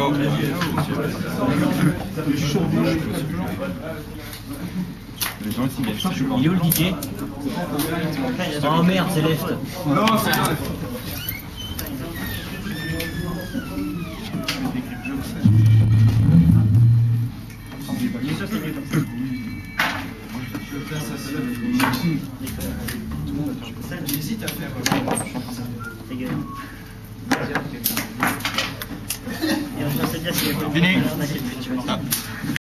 Il est où le ticket? Oh merde, c'est left. Non, c'est pas. J'hésite à faire. Fini.